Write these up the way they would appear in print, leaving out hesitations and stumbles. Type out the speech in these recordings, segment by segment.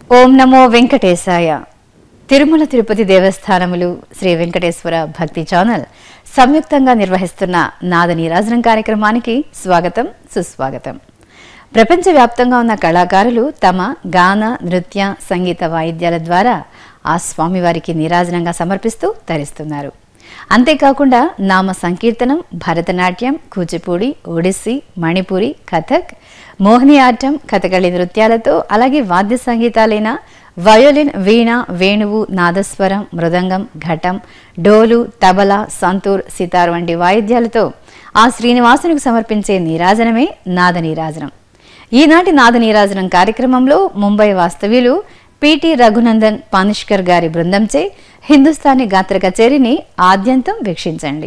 ఓం నమో వెంకటేశాయ. తిరుమల తిరుపతి దేవస్థానములు శ్రీ వెంకటేశ్వర భక్తి ఛానల్ సంయుక్తంగా నిర్వహిస్తున్న నాద నీరాజనం కార్యక్రమానికి స్వాగతం, సుస్వాగతం. ప్రపంచవ్యాప్తంగా ఉన్న కళాకారులు తమ గాన, నృత్య, సంగీత వాయిద్యాల ద్వారా ఆ స్వామివారికి నీరాజనంగా సమర్పిస్తూ తరిస్తున్నారు. అంతేకాకుండా నామ సంకీర్తనం, భరతనాట్యం, కూచిపూడి, ఒడిస్సీ, మణిపురి, కథక్, మోహిని ఆటం, కథకళి నృత్యాలతో అలాగే వాద్య సంగీతాలైన వయోలిన్, వీణ, వేణువు, నాదస్వరం, మృదంగం, ఘటం, డోలు, తబలా, సంతూర్, సితార్ వంటి వాయిద్యాలతో ఆ శ్రీనివాసునికి సమర్పించే నీరాజనమే నాద నీరాజనం. ఈనాటి నాద నీరాజనం కార్యక్రమంలో ముంబై వాస్తవ్యులు పిటి రఘునందన్ పానిష్కర్ గారి బృందంచే హిందుస్థానీ గాత్ర కచేరీని ఆద్యంతం వీక్షించండి.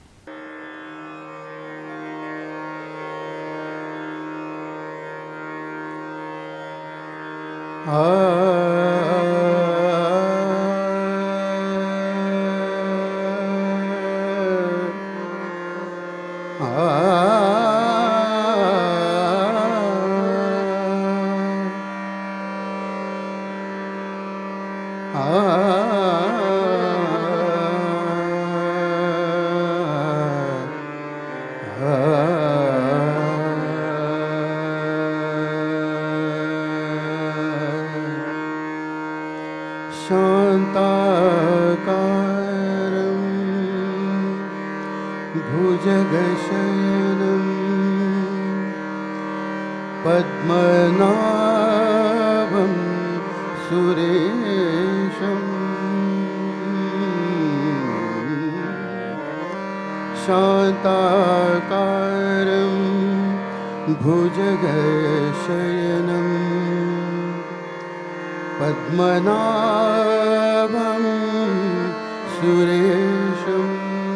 शान्ताकारं भुजगशयनं पद्मनाभं सुरेशं शान्ताकारं भुजगशयनं पद्मनाभं सुरेशं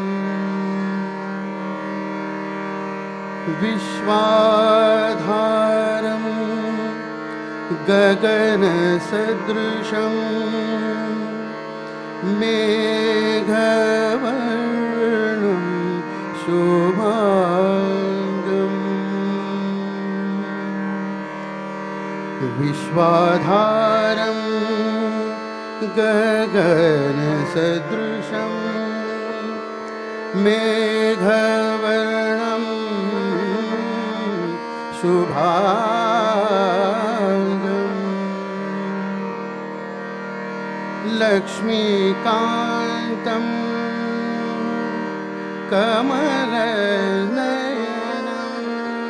विश्वाधारं गगनसदृशं मेघवर्णं शोभाङ्गं विश्वाधारं गगनसदृशं मेघवर्णं शुभाङ्गं लक्ष्मीकान्तं कमलनयनं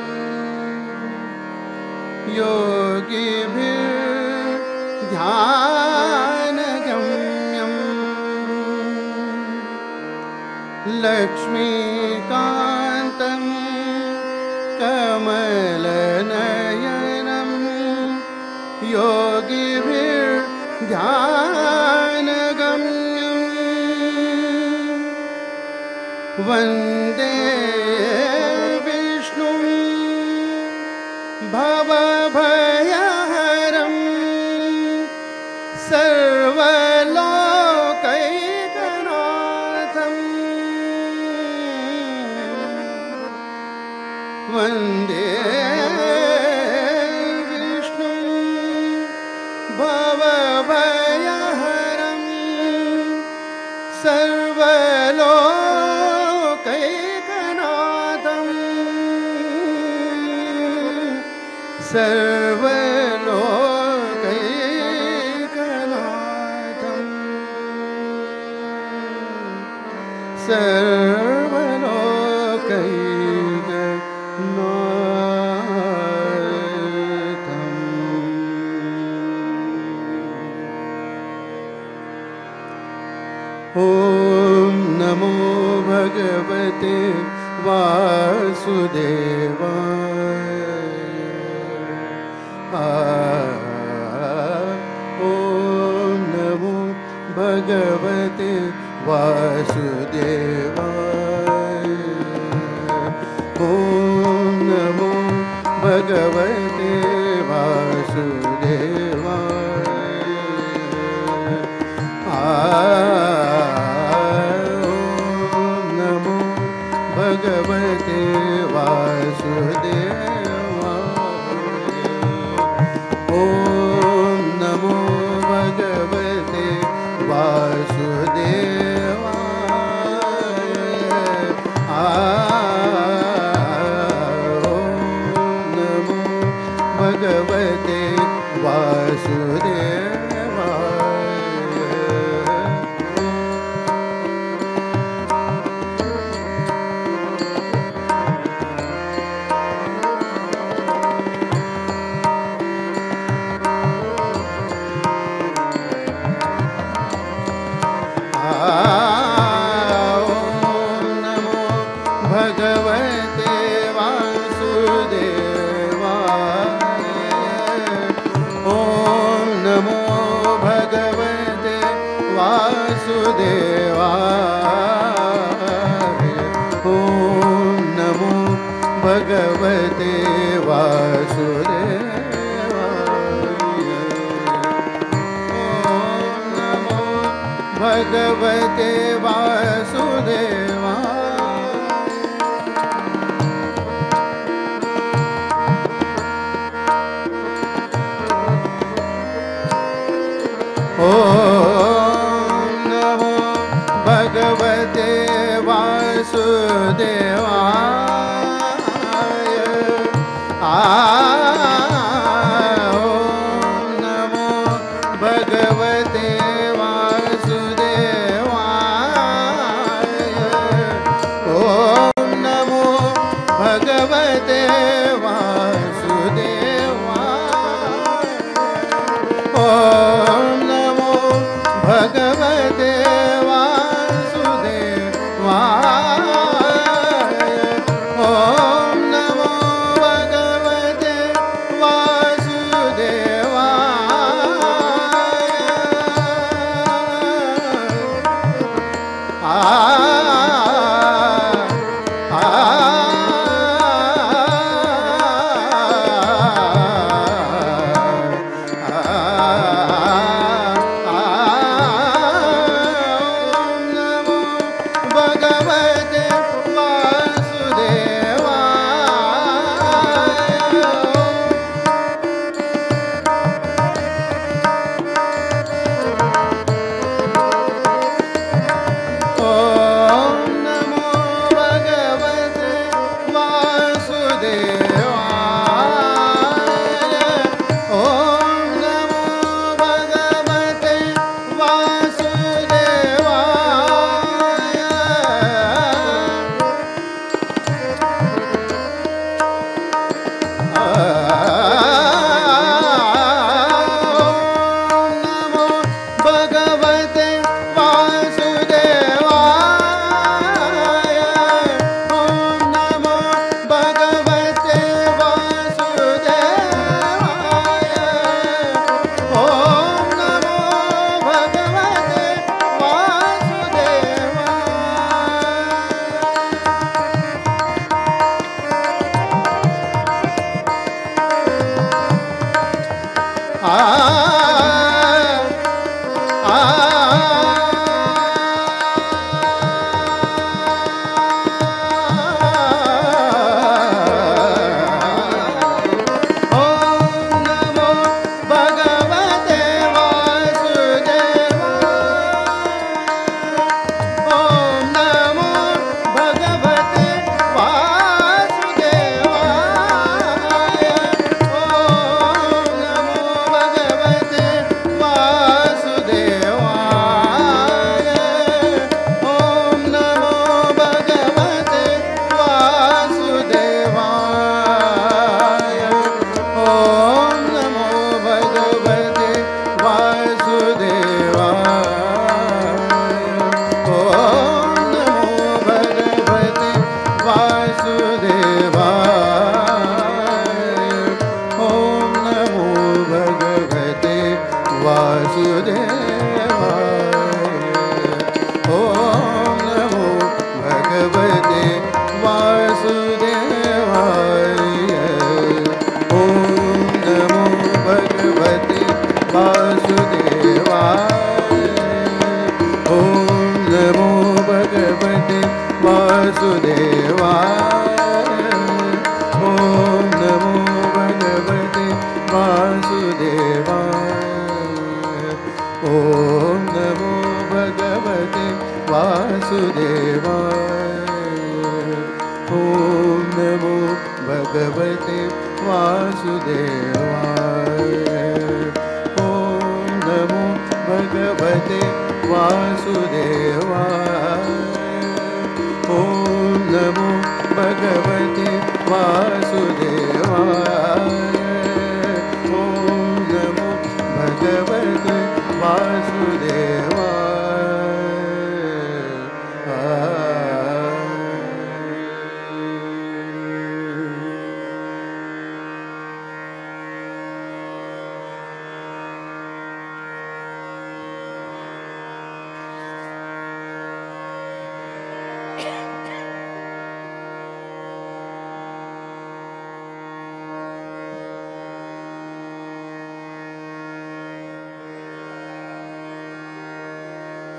योगिभिर्ध्यानगम्यं लक्ष्मीकान्तं कमलनयनं योगिभिर्ध्यानगम्यं वन्दे विष्णुं भवभयहरं सर्वलोकैकनाथं वन्दे विष्णुं भवभयहरं सर्वलोकैकनाथं सर्वलोकैकनाथं ॐ नमो भगवते वासुदेवाय। ॐ नमो भगवते वासुदेवाय। ॐ नमो भगवते वासुदेवाय। ॐ नमो भगवते वासुदेवाय। ॐ नमो वासुदेवाय ॐ नमो भगवते वासुदेवाय ॐ नमो भगवते वासुदेवाय ॐ नमो भगवते वासुदेवाय ॐ नमो भगवते वासुदेवाय ॐ नमो भगवते वासुदेवाय ॐ नमो भगवते वासुदेवाय ॐ नमो भगवते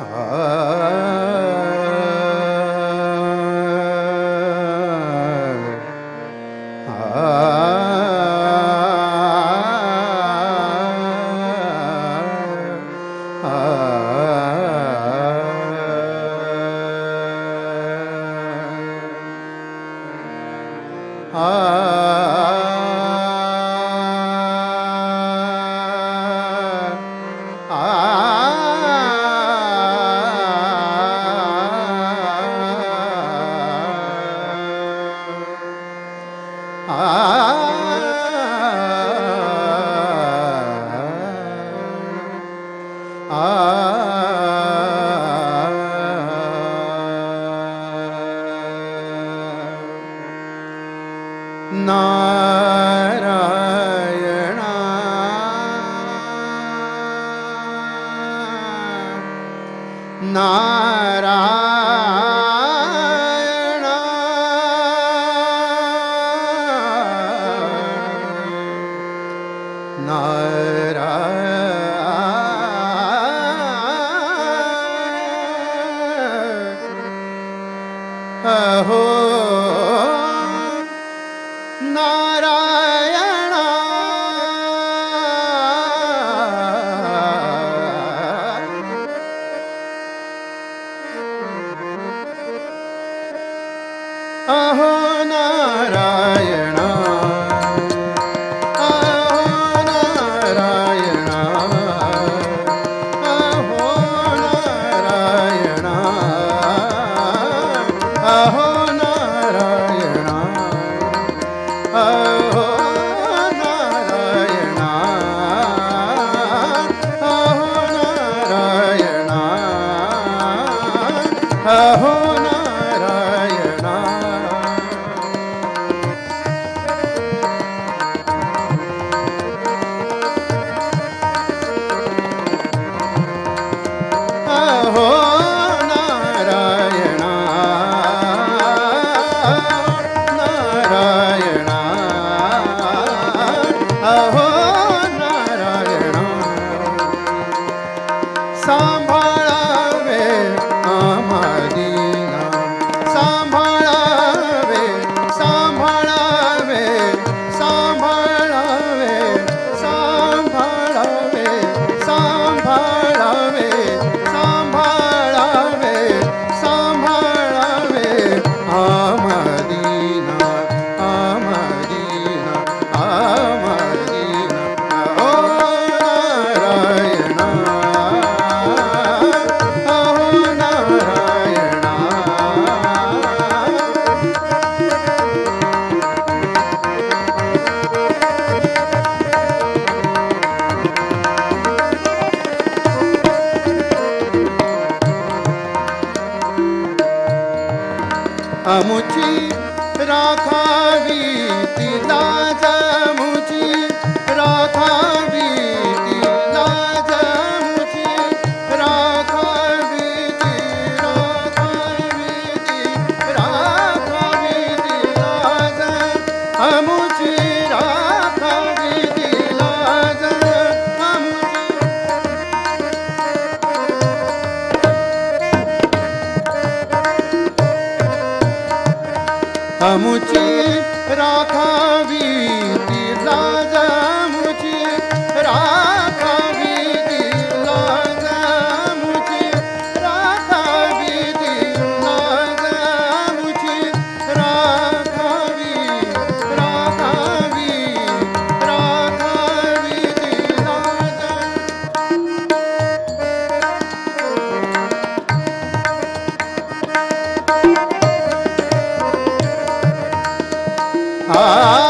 Ah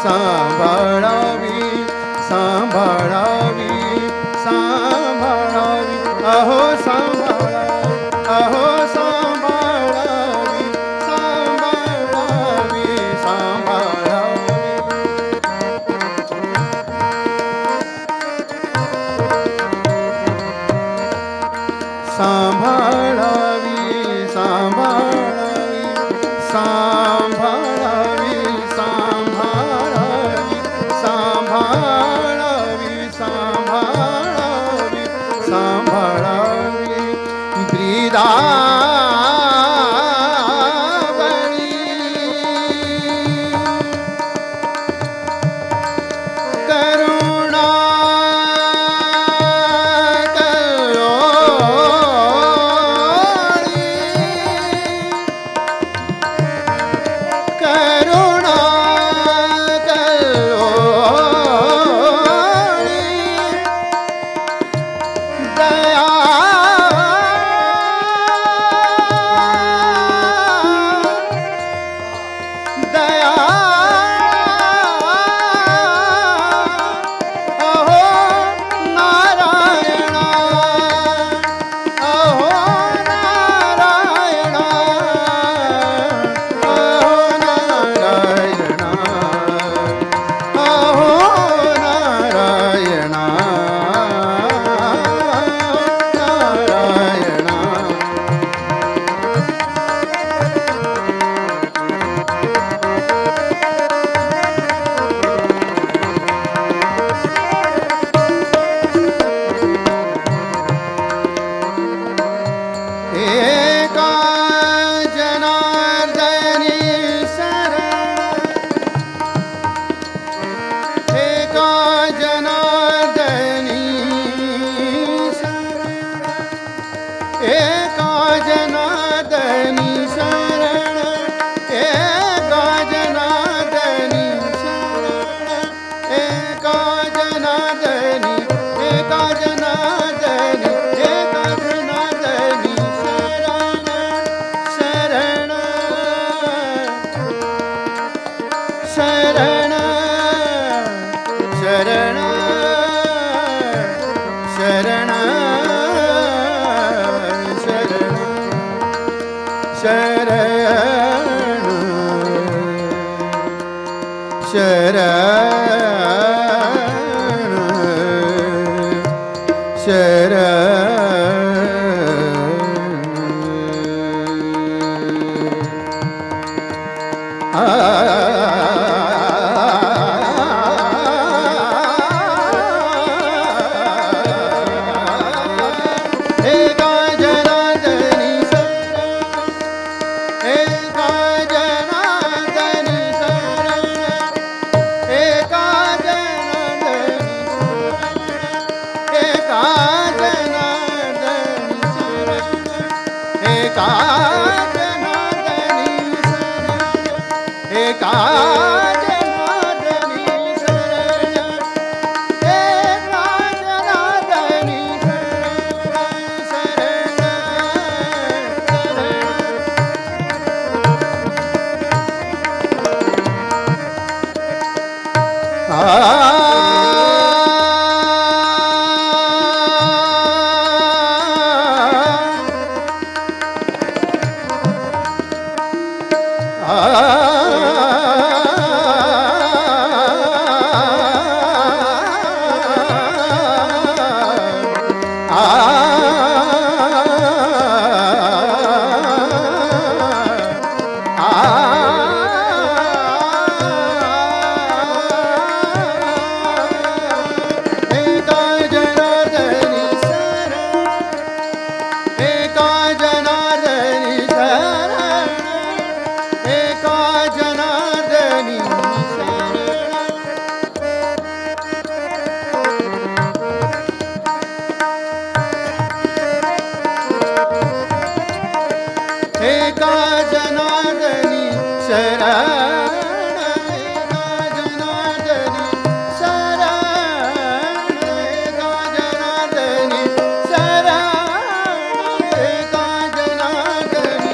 सांभाळावी सांभाळावी सांभाळावी अहो सांभाळावी अहो सांभाळावी सांभाळावी सांभाळावी सांभाळावी सांभाळावी सांभाळावी सांभाळावी सांभाळावी सांभाळावी सांभाळावी ब्रीदावळी करुणा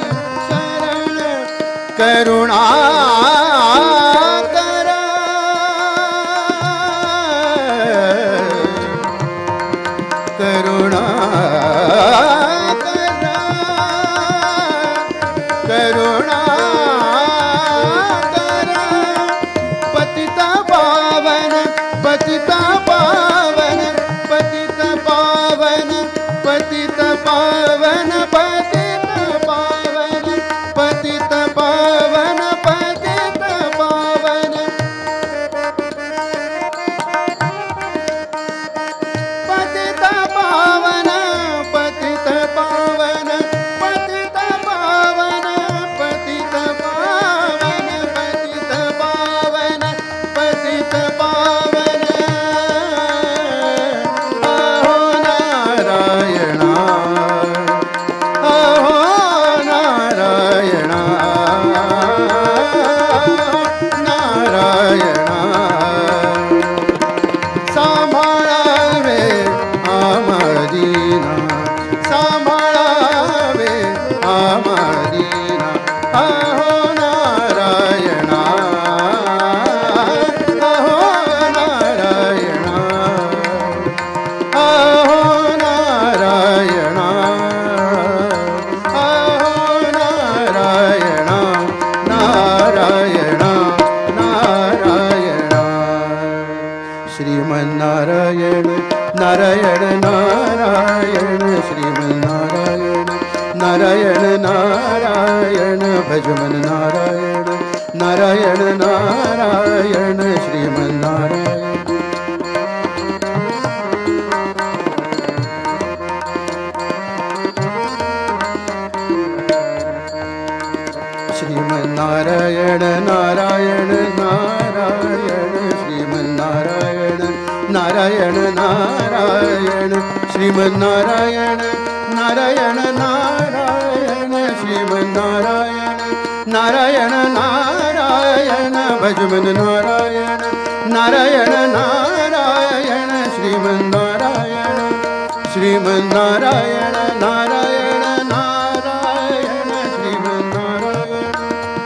करुणा करा श्रीमन्नारायण नारायण नारायण श्रीमन्नारायण नारायण नारायण भजमन नारायण नारायण नारायण श्रीमन्नारायण श्रीमन्नारायण नारायण नारायण श्रीमन्नारायण नारायण नारायण श्रीमन्नारायण नारायण नारायण श्रीमन्नारायण नारायण नारायण भजमन नारायण नारायण नारायण श्रीमन्नारायण श्रीमन्नारायण नारायण नारायण श्रीमन्नारायण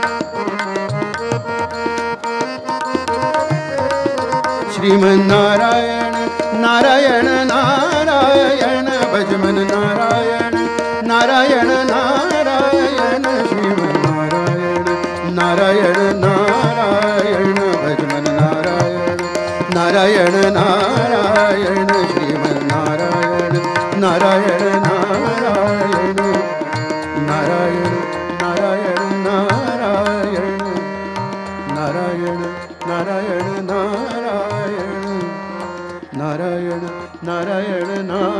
श्रीमन्नारायण नारायण नारायण भजमन नारायण नारायण नारायण श्रीमन्नारायण नारायण नारायण भजमन नारायण नारायण नारायण श्रीमन्नारायण नारायण नारायण नारायण नारायण नारायण नारायण नारायण नारायण नारायण नारायण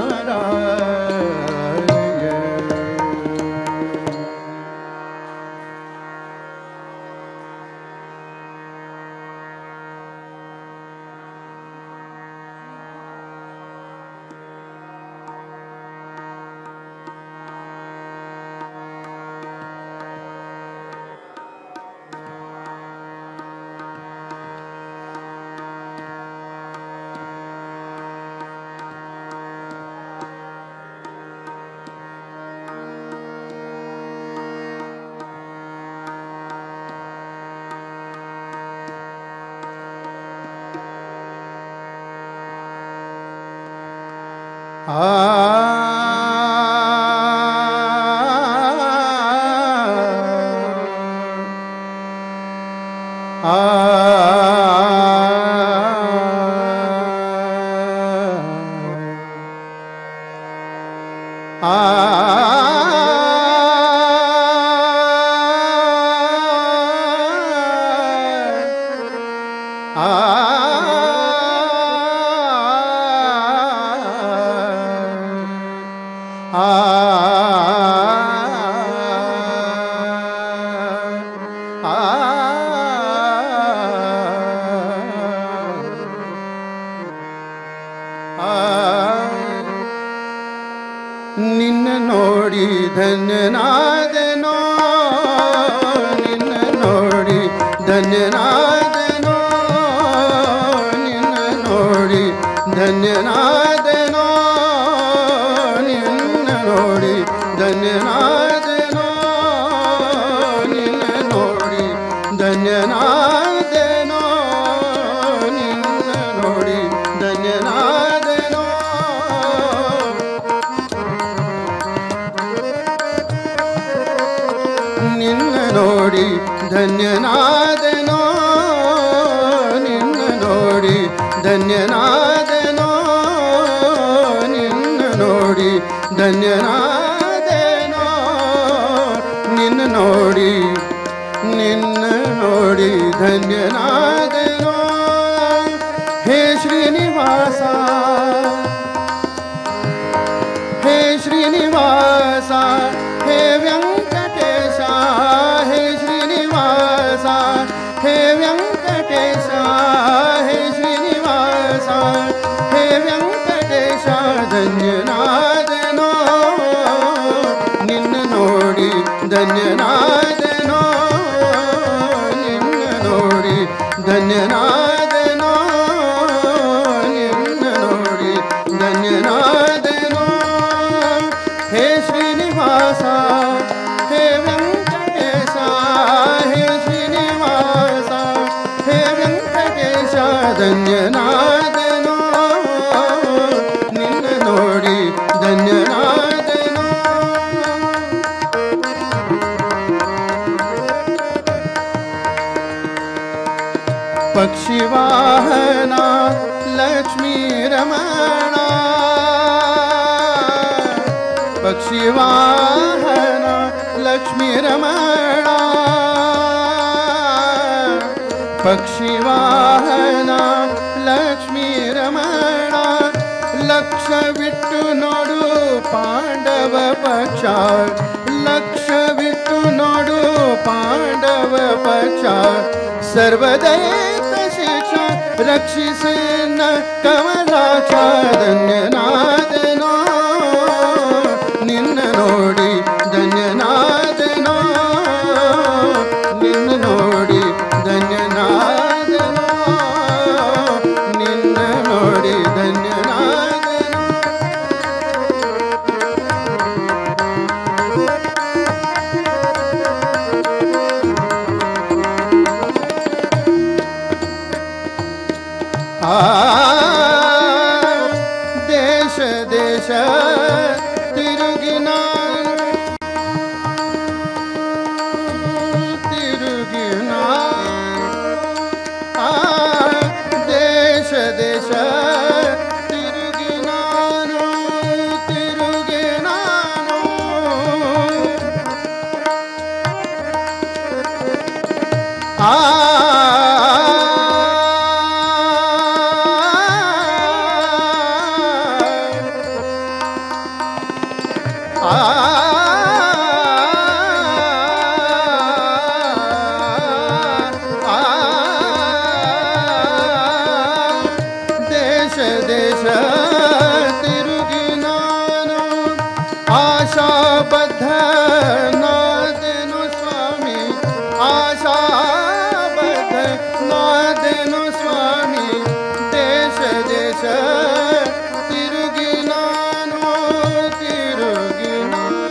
नारायण ನಿನ್ನ ನೋಡಿ ಧನ್ಯನಾದೆನೋ ನಿನ್ನ ನೋಡಿ ಧನ್ಯನಾದೆನೋ ನಿನ್ನ ನೋಡಿ ಧನ್ಯನಾದೆನೋ ನಿನ್ನ ನೋಡಿ ಧನ್ಯನಾದೆನೋ ನಿನ್ನ ನೋಡಿ ಧನ್ಯನಾದೆನೋ ನಿನ್ನ ನೋಡಿ ಧನ್ಯನಾದೆನೋ ನಿನ್ನ ನೋಡಿ ಧನ್ಯನಾದೆನೋ ನಿನ್ನ ನೋಡಿ ಧನ್ಯನಾದೆನೋ ನಿನ್ನ ನೋಡಿ ಧನ್ಯನಾದೆನೋ ನಿನ್ನ ನೋಡಿ ಧನ್ಯನಾದೆನೋ ಹೇ ಶ್ರೀನಿವಾಸ ಹೇ ಶ್ರೀನಿವಾಸ ಹೇ ವೆಂಕಟೇಶ ಹೇ ಶ್ರೀನಿವಾಸ ಹೇ ವೆಂಕಟೇಶ ಹೇ ಶ್ರೀನಿವಾಸ ಹೇ ವೆಂಕಟೇಶ ಧನ್ಯನಾದೆನೋ ನಿನ್ನ ನೋಡಿ ಧನ್ಯನಾದೆನೋ ನಿನ್ನ ನೋಡಿ ಧನ್ಯನಾದೆನೋ ನಿನ್ನ ನೋಡಿ ಧನ್ಯನಾದೆನೋ ಹೇ ಶ್ರೀನಿವಾಸ ಹೇ ವೆಂಕಟೇಶ ಹೇ ಶ್ರೀನಿವಾಸ ಹೇ ವೆಂಕಟೇಶ ಧನ್ಯನಾದೆನೋ ನಿನ್ನ ನೋಡಿ ಧನ್ಯನಾದೆನೋ पक्षिवाहना लक्ष्मी रमणा पक्षिवाहना लक्ष्मी रमणा पक्षिवाहना लक्ष्मी रमणा लक्षविट्टु नोडु पांडव पक्ष लक्षविट्टु नोडु पांडव पक्ष सर्वदैत शिक्षा रक्षिसेन कमलाक्ष ಧನ್ಯನಾದೆನೋ ನಿನ್ನ ನೋಡಿ ಧನ್ಯನಾದೆನೋ ನಿನ್ನ ನೋಡಿ ಧನ್ಯನಾದೆನೋ ನಿನ್ನ ನೋಡಿ ಧನ್ಯನಾದೆನೋ ದೇಶ ದೇಶ ತಿರುಗಿನ ತಿರುಗಿನ ದೇಶ ದೇಶ ತಿರುಗಿನಾನು ತಿರುಗಿನಾನು ದೇಶ ದೇಶ ತಿರುಗಿನಾನು ಆಶಾಬದ್ಧ ನಾದೆನು ಸ್ವಾಮಿ ಆಶಾಬದ್ಧ ನಾದೆನು ಸ್ವಾಮಿ ದೇಶ ದೇಶ ತಿರುಗಿನಾನು ತಿರುಗಿನಾನು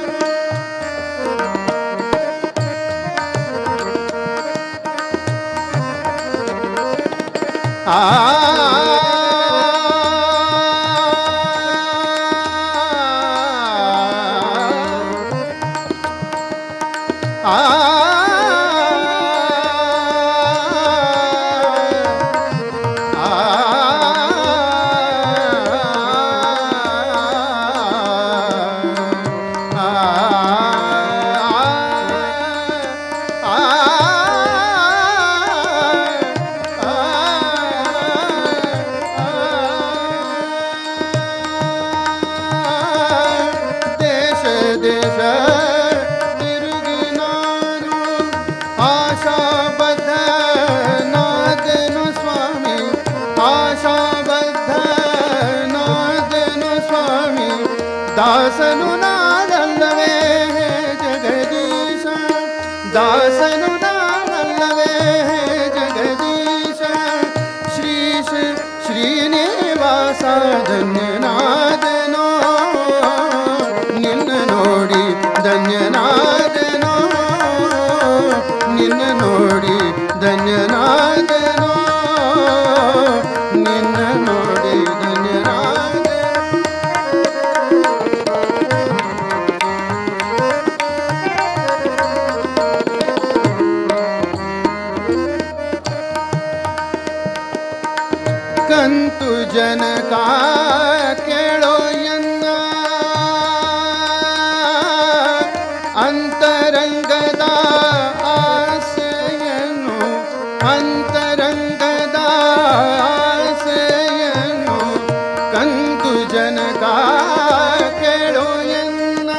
ದೇಶ ದೇಶ ತಿರುಗಿನಾನು ಆಶಾಬದ್ಧ ನಾದೆನು ಸ್ವಾಮಿ ಆಶಾಬದ್ಧ ನಾದೆನು ಸ್ವಾಮಿ ದಾಸನು ನಾನಲ್ಲವೇ ಜಗದೀಶ ದಾಸನು ನಾನಲ್ಲವೇ ಜಗದೀಶ ಶ್ರೀಶ ಶ್ರೀನಿವಾಸ ಧನ್ಯನಾದೆನೋ ನಿನ್ನ ನೋಡಿ ಧನ್ಯನಾದೆನೋ ನಿನ್ನ ನೋಡಿ ಧನ್ಯನಾದೆನೋ ನಿನ್ನ ನೋಡಿ ಧನ್ಯನಾದೆನೋ ಕಂತು ಜನಕ ಕೇಳೋ ಎನ್ನ ಅಂತರಂಗದ ಆಸೆಯನ್ನು ಅಂತರಂಗದ ಆಸೆಯನ್ನು ಕಂತು ಜನಕ ಕೇಳೋ ಎನ್ನ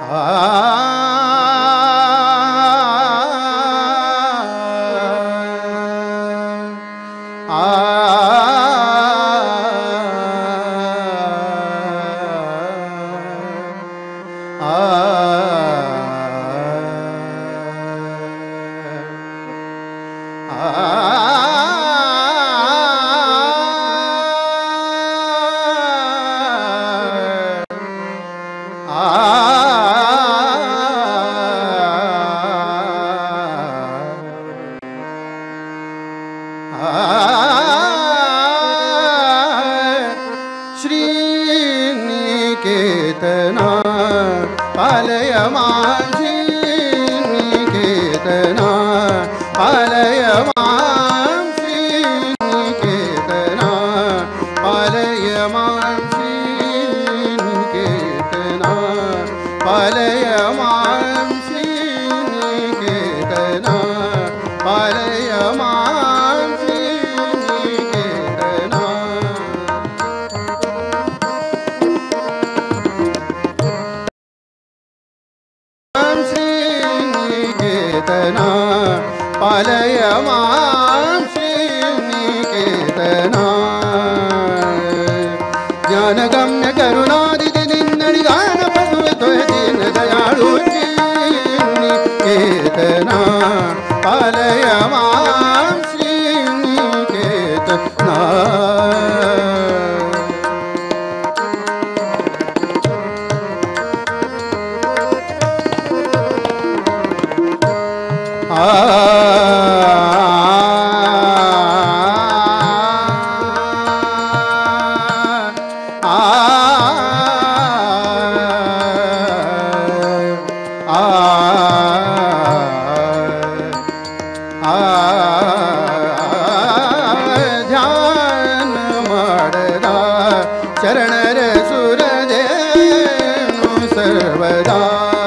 श्रीनिकेतना पालय मां श्रीनिकेतना पालय मां श्रीनिकेतना पालय मां श्रीनिकेतना पालय मां श्रीनिकेतना पालय मां श्रीनिकेतना श्रीनिकेतना पालय मां श्रीनिकेतना ज्ञानगम्य करुणादिति निन्नडिगान पदुवे दीन दयाळु श्रीनिकेतना पालय मां श्रीनिकेतना ಧ್ಯಾನ ಮಾಡದ ಶರಣರ ಸುರದೇನು ಸರ್ವದಾ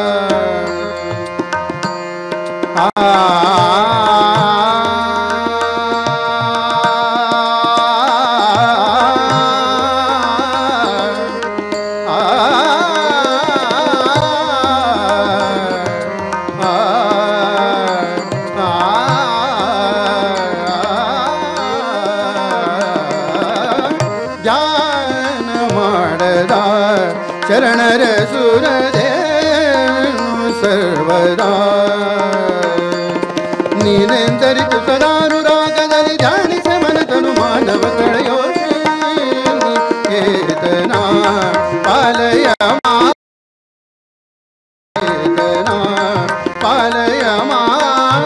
ಧ್ಯಾನ ಮಾಡದ ಶರಣರ ಸುರದೇನು ಸರ್ವದಾ ನೀನೆಂದರಿತು ಸದಾನುರಾಗದಲ್ಲಿ ಧ್ಯಾನಿಸ ಮನತನು ಮಾನವ ಕಳೆಯೋ ಶ್ರೀನಿಕೇತನ ಪಾಲಯ ಮಾಂ ಪಾಲಯ ಮಾಂ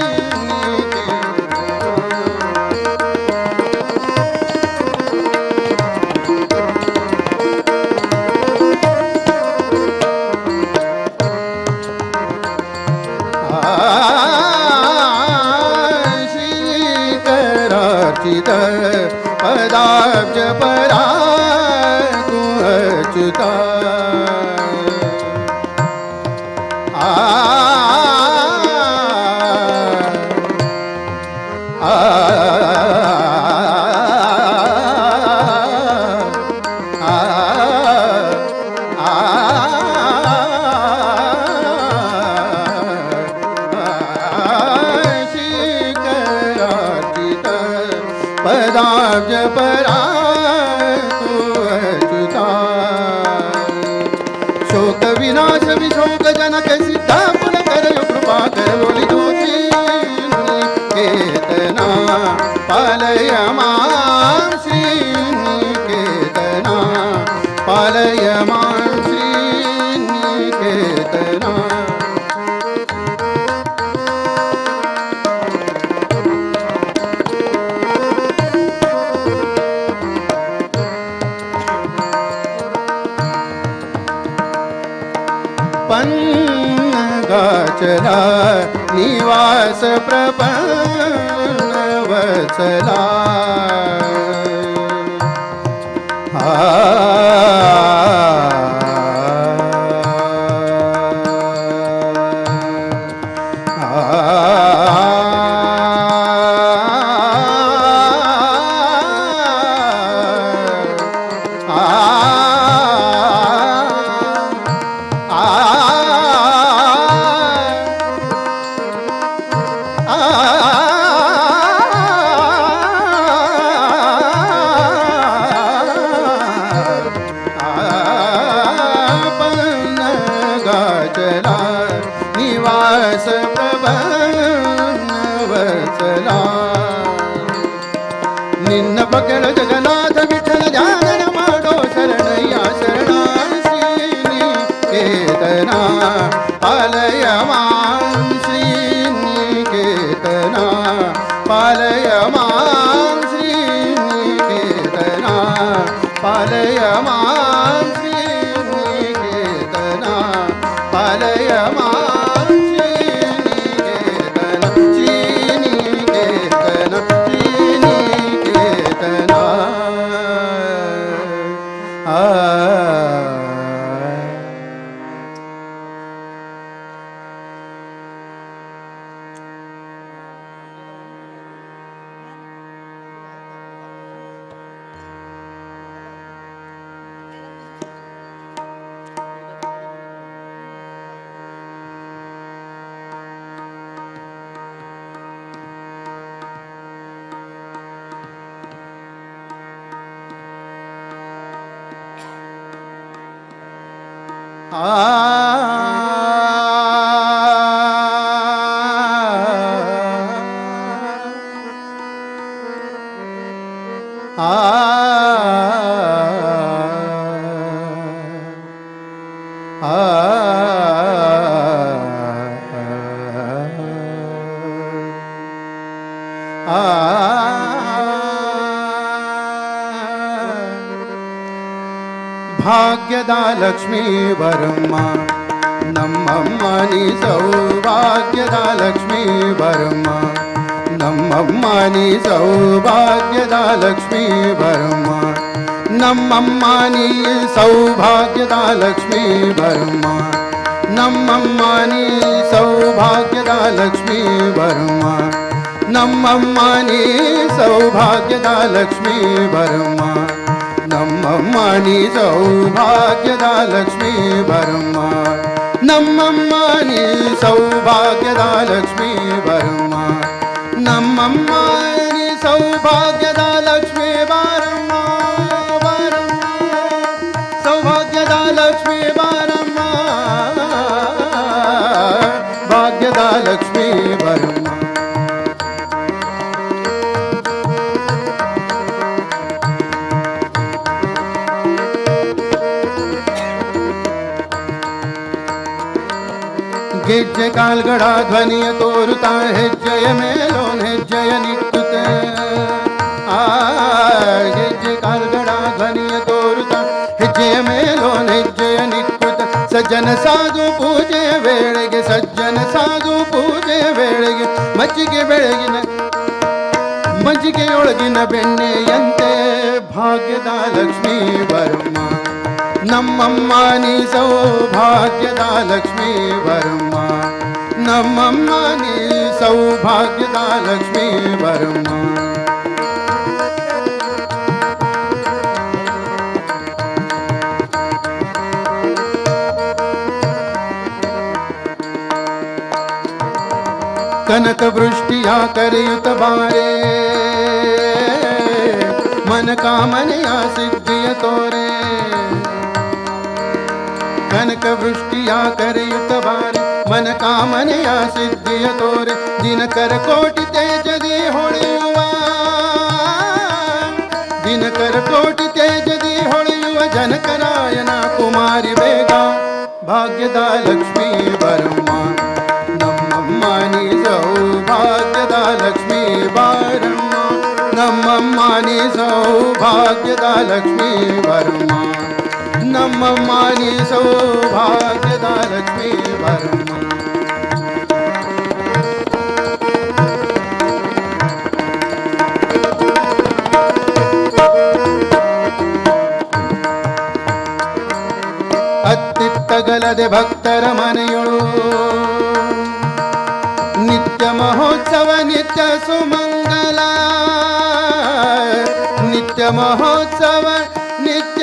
श्रीकरार्चित पदाब्ज परागु अच्युता पदाब्ज परागु अच्युता शोक विनाश विशोक जनक सिद्धा पुल करयो कृपा करोलि श्रीनिकेतना पालय मां श्रीनिकेतना पालय मां श्रीनिकेतना पन्नगाचला निवास प्रपन्न वत्सला आ ನೆನಪ ಕೆಳ ಜಗನ್ನಾಥ ವಿಠಲ ಧ್ಯಾನ ಮಾಡೋ ಶರಣಯ್ಯ ಶರಣ ಶ್ರೀನಿಕೇತನ ಪಾಲಯ ಮಾಂ ಶ್ರೀನಿಕೇತನ ಪಾಲಯ ಮಾಂ ಶ್ರೀನಿಕೇತನ ಪಾಲಯ ಮಾಂ ಶ್ರೀನಿಕೇತನ ಪಾಲಯ ಮಾಂ ಶ್ರೀನಿಕೇತನ ಶ್ರೀನಿಕೇತನ ಶ್ರೀನಿಕೇತನ ಭಾಗ್ಯದ ಲಕ್ಷ್ಮೀ ಬರಮ್ಮ ನಮ್ಮಮ್ಮ ನೀ ಸೌಭಾಗ್ಯದ ಲಕ್ಷ್ಮೀ ಬರಮ್ಮ ನಮ್ಮಮ್ಮ ನೀ ಸೌಭಾಗ್ಯದ ಲಕ್ಷ್ಮೀ ಬರಮ್ಮ ನಮ್ಮಮ್ಮ ನೀ ಸೌಭಾಗ್ಯದ ಲಕ್ಷ್ಮೀ ಬರಮ್ಮ ನಮ್ಮಮ್ಮ ನೀ ಸೌಭಾಗ್ಯದ ಲಕ್ಷ್ಮೀ ಬರಮ್ಮ ನಮ್ಮಮ್ಮ ನೀ ಸೌಭಾಗ್ಯದ ಲಕ್ಷ್ಮೀ ಬರಮ್ಮ ನಮ್ಮಮ್ಮ ನೀ ಸೌಭಾಗ್ಯದ ಲಕ್ಷ್ಮೀ ಬರಮ್ಮ ನಮ್ಮಮ್ಮ ನೀ ಸೌಭಾಗ್ಯದ ಲಕ್ಷ್ಮೀ ಬರಮ್ಮ ನಮ್ಮಮ್ಮ ನೀ ಸೌಭಾಗ್ಯದ ಲಕ್ಷ್ಮೀ ಬರಮ್ಮ ಬರಮ್ಮ ಸೌಭಾಗ್ಯದ ಲಕ್ಷ್ಮೀ ಬರಮ್ಮ ಭಾಗ್ಯದ ಲಕ್ಷ್ಮೀ ಬರಮ್ಮ ಗೆಜ್ಜೆ ಕಾಲ್ಗಡ ಧ್ವನಿಯ ತೋರುತ್ತಾ ಹೆಜ್ಜೆಯ ಮೇಲೋನ್ ಹೆಜ್ಜೆಯ ನಿಟ್ಟುತ್ತೆ ಗೆಜ್ಜೆ ಕಾಲ್ಗಡ ಧ್ವನಿಯ ತೋರುತ್ತಾ ಹೆಜ್ಜೆಯ ಮೇಲೋನ್ ಹೆಜ್ಜೆಯ ನಿಟ್ಟುತ್ತೆ ಸಜ್ಜನ ಸಾಧು ಪೂಜೆಯ ವೇಳೆಗೆ ಸಜ್ಜನ ಸಾಧು ಪೂಜೆಯ ವೇಳೆಗೆ ಮಜ್ಜಿಗೆ ಬೆಳಗಿನ ಮಜ್ಜಿಗೆಯೊಳಗಿನ ಬೆಣ್ಣೆಯಂತೆ ಭಾಗ್ಯದ ಲಕ್ಷ್ಮೀ ಬರಮ್ಮ ನಮ್ಮಮ್ಮ ನೀ ಸೌಭಾಗ್ಯದ ಲಕ್ಷ್ಮೀ ಬರಮ್ಮ ನಮ್ಮಮ್ಮ ನೀ ಸೌಭಾಗ್ಯದ ಲಕ್ಷ್ಮೀ ಬರಮ್ಮ ಕನಕ ವೃಷ್ಟಿಯ ಕರೆಯುತ್ತ ಬಾರೆ ಮನ ಕಾಮನೆಯ ಸಿದ್ಧಿಯ ತೋರೆ ಕನಕ ವೃಷ್ಟಿಯ ಕರೆಯುತ್ತ ಬಾರೆ ಮನ ಕಾಮನೆಯ ಸಿದ್ಧಿಯ ತೋರೆ ದಿನಕರ ಕೋಟಿ ತೇಜದಿ ಹೊಳೆಯುವ ದಿನಕರ ಕೋಟಿ ತೇಜದಿ ಹೊಳೆಯುವ ಜನಕರಾಯನ ಕುಮಾರಿ ಬೇಗ ಭಾಗ್ಯದ ಲಕ್ಷ್ಮೀ ಬರಮ್ಮ ನಮ್ಮಮ್ಮ ನೀ ಸೌಭಾಗ್ಯದ ಲಕ್ಷ್ಮೀ ಬಾರಮ್ಮ ನಮ್ಮಮ್ಮ ನೀ ಸೌಭಾಗ್ಯದ ಲಕ್ಷ್ಮೀ ಬರಮ್ಮ ನಮ್ಮಮ್ಮ ನೀ ಸೌಭಾಗ್ಯದ ಲಕ್ಷ್ಮೀ ಬರಮ್ಮ ಅತ್ತಿತ್ತಗಲದೆ ಭಕ್ತರ ಮನೆಯೊಳು ನಿತ್ಯ ಮಹೋತ್ಸವ ನಿತ್ಯ ಸುಮಂಗಲ ನಿತ್ಯ ಮಹೋತ್ಸವ ನಿತ್ಯ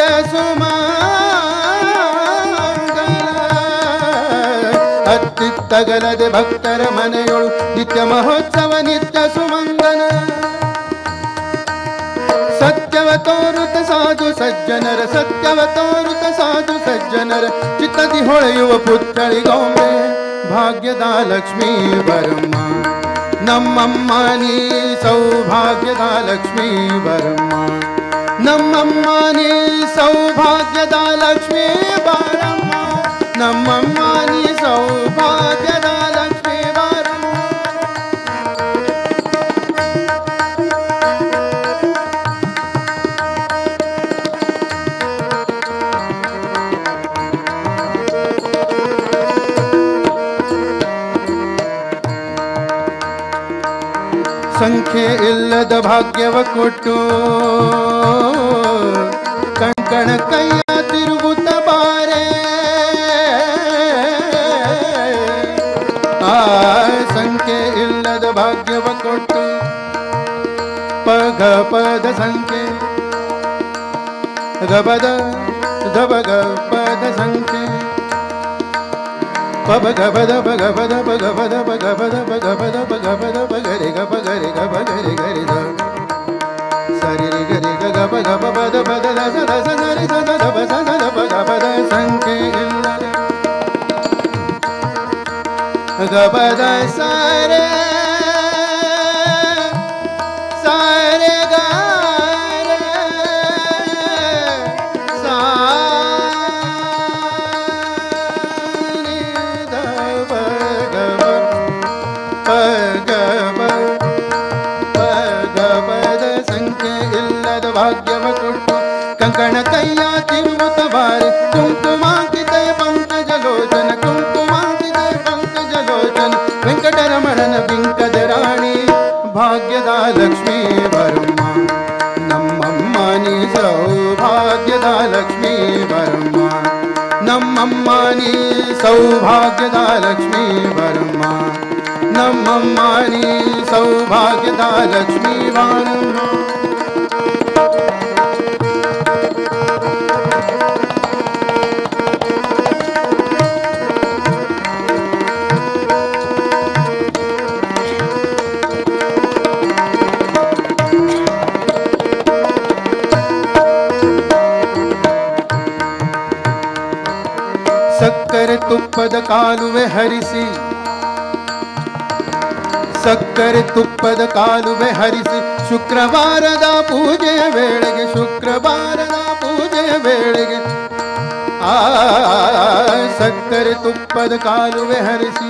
ಸುಮಂಗಲ ಅತ್ತಿತ್ತಗಲದೆ ಭಕ್ತರ ಮನೆಯೊಳು ನಿತ್ಯ ಮಹೋತ್ಸವ ನಿತ್ಯ ಸುಮಂಗಲ ಸತ್ಯವ ತೋರುತ ಸಾಧು ಸಜ್ಜನರ ಸತ್ಯವ ತೋರುತ ಸಾಧು ಸಜ್ಜನರ ಚಿತ್ತದಿ ಹೊಳೆಯುವ ಪುತ್ಥಳಿಗೊಮ್ಮೆ ಭಾಗ್ಯದ ಲಕ್ಷ್ಮೀ ಬರಮ್ಮ ನಮ್ಮಮ್ಮ ನೀ ಸೌಭಾಗ್ಯದ ಲಕ್ಷ್ಮೀ ಬರಮ್ಮ ನಮ್ಮಮ್ಮ ನೀ ಸೌಭಾಗ್ಯದ ಲಕ್ಷ್ಮೀ ಬರಮ್ಮ ನಮ್ಮಮ್ಮ ನೀ ಸೌಭಾಗ್ಯದ ಲಕ್ಷ್ಮೀ ಬರಮ್ಮ ಸಂಖ್ಯೆ ಇಲ್ಲದ ಭಾಗ್ಯವ ಕೊಟ್ಟು ಕಂಕಣ ಕೈಯ ತಿರುಗುತ್ತ ಬಾರೆ ಆ ಸಂಖ್ಯೆ ಇಲ್ಲದ ಭಾಗ್ಯವ ಕೊಟ್ಟು ಪಗ ಪದ ಸಂಖ್ಯೆ ಗಬದ ದಬಗ ಪದ ಸಂಖ್ಯೆ ಪಬ ಗಬದ ಬಗಬದ ಬಗಬದ ಬಗಬದ ಬಗಬದ ಬಗಬದ ಬಗರಿ ಗಬ ಗರಿ ಗಬ ಗರಿ ಗರಿ ದ ಸರಿ ರಿ ಗರಿ ಗಬ ಗಬ ಬದ ಬದ ದ ಸ ದ ಸ ಸರಿ ಸ ದ ಬ ಸ ದ ಬ ಗಬದ ಸಂಖ್ಯೆ ಇಲ್ಲದ ಗಬದ ಸಾರೆ ಸಾರೆ ಗಾರೆ ಸಾ ಭಾಗ್ಯವ ಕೊಟ್ಟು ಕಂಕಣ ಕೈಯ ತಿರುಗುತ್ತ ಬಾರಿ ಕುಂಕುಮಾಂಕಿತೆ ಪಂಕಜಲೋಚನ ಕುಂಕುಮಾಂಕಿತೆ ಪಂಕಜಲೋಚನ ವೆಂಕಟರಮಣನ ಬಿಂಕದ ರಾಣಿ ಭಾಗ್ಯದ ಲಕ್ಷ್ಮೀ ಬರಮ್ಮ ನಮ್ಮಮ್ಮ ನೀ ಸೌಭಾಗ್ಯದ ಲಕ್ಷ್ಮೀ ಬರಮ್ಮ ನಮ್ಮಮ್ಮ ನೀ ಸೌಭಾಗ್ಯದ ಲಕ್ಷ್ಮೀ ಬರಮ್ಮ ನಮ್ಮಮ್ಮ ನೀ ಸೌಭಾಗ್ಯದ ಲಕ್ಷ್ಮೀ ಬರಮ್ಮ ಸಕ್ಕರೆ ತುಪ್ಪದ ಕಾಲುವೆ ಹರಿಸಿ ಸಕ್ಕರೆ ತುಪ್ಪದ ಕಾಲುವೆ ಹರಿಸಿ ಶುಕ್ರವಾರದ ಪೂಜೆಯ ವೇಳೆಗೆ ಶುಕ್ರವಾರದ ಪೂಜೆಯ ವೇಳೆಗೆ ಆ ಸಕ್ಕರೆ ತುಪ್ಪದ ಕಾಲುವೆ ಹರಿಸಿ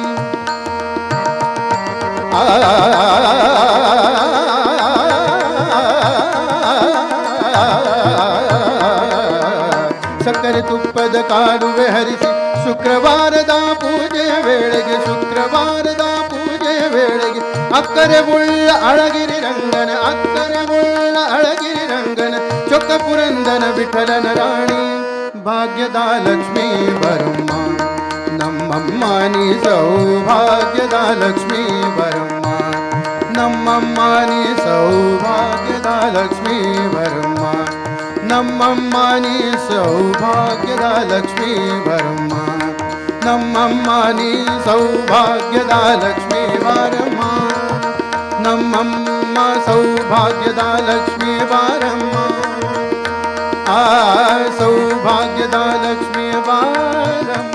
ಸಕ್ಕರೆ ತುಪ್ಪದ ಕಾಲುವೆ ಹರಿಸಿ ಶುಕ್ರವಾರದ ಪೂಜೆಯ ವೇಳೆಗೆ ಶುಕ್ರವಾರದ ಪೂಜೆಯ ವೇಳೆಗೆ ಅಕ್ಕರೆ ಉಳ್ಳ ಅಳಗಿರಿ ರಂಗನ ಅಕ್ಕರೆ ಉಳ್ಳ ಅಳಗಿರಿ ರಂಗನ ಚೊಕ್ಕ ಪುರಂದನ ವಿಠಲನ ರಾಣಿ ಭಾಗ್ಯದ ಲಕ್ಷ್ಮೀ ಬರಮ್ಮ ನಮ್ಮಮ್ಮ ನೀ ಸೌಭಾಗ್ಯದ ಲಕ್ಷ್ಮೀ ಬರಮ್ಮ ನಮ್ಮಮ್ಮ ನೀ ಸೌಭಾಗ್ಯದ ಲಕ್ಷ್ಮೀ ಬರಮ್ಮ ನಮ್ಮಮ್ಮ ನೀ ಸೌಭಾಗ್ಯದ ಲಕ್ಷ್ಮೀ ಬರಮ್ಮ ನಮ್ಮಮ್ಮ ನೀ ಸೌಭಾಗ್ಯದ ಲಕ್ಷ್ಮೀ ಬರಮ್ಮ ನಮ್ಮಮ್ಮ ಸೌಭಾಗ್ಯದ ಲಕ್ಷ್ಮೀ ಬರಮ್ಮ ಆ ಸೌಭಾಗ್ಯದ ಲಕ್ಷ್ಮೀ ಬರಮ್ಮ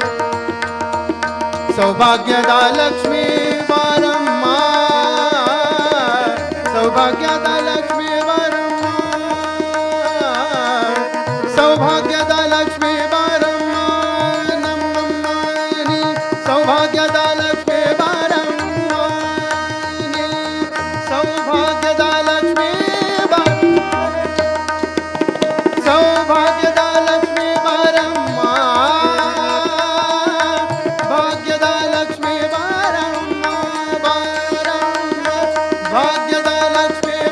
ಸೌಭಾಗ್ಯದ ಲಕ್ಷ್ಮೀ ಬರಮ್ಮ ಸೌಭಾಗ್ಯದ ಲಕ್ಷ್ಮೀ ಬರಮ್ಮ ಸೌಭಾಗ್ಯದ ಲಕ್ಷ್ಮೀ ಬರಮ್ಮ ನಮ್ಮಮ್ಮ ನೀ ಸೌಭಾಗ್ಯದ ಲಕ್ಷ್ಮೀ ಬರಮ್ಮ ನೀ ಸೌಭಾಗ್ಯದ ಲಕ್ಷ್ಮೀ ಬರಮ್ಮ ಸೌಭಾಗ್ಯದ ಲಕ್ಷ್ಮೀ ಬರಮ್ಮ ಭಾಗ್ಯದ ಲಕ್ಷ್ಮೀ ಬರಮ್ಮ ಬರಮ್ಮ ಭಾಗ್ಯದ ಲಕ್ಷ್ಮೀ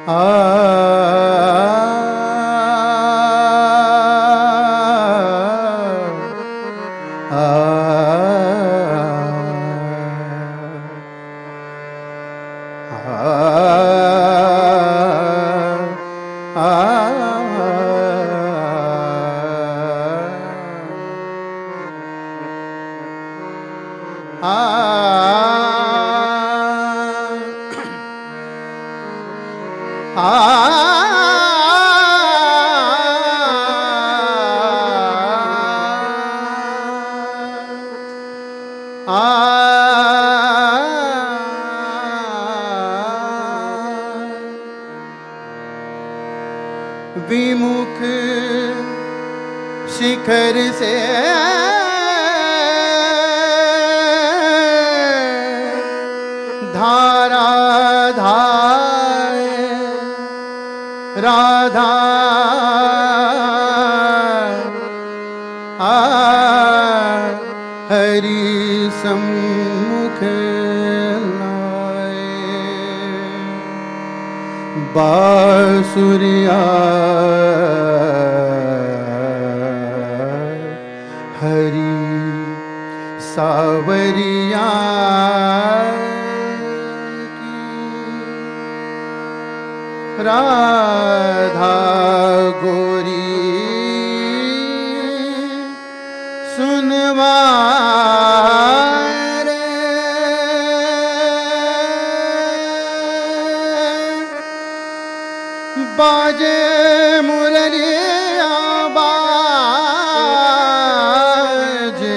विमुख शिखर से धारा धाए राधा हरि सम्मुख लाए बांसुरिया हरि सावरिया राधा गोरी सुनवारे बाजे मुरलिया बाजे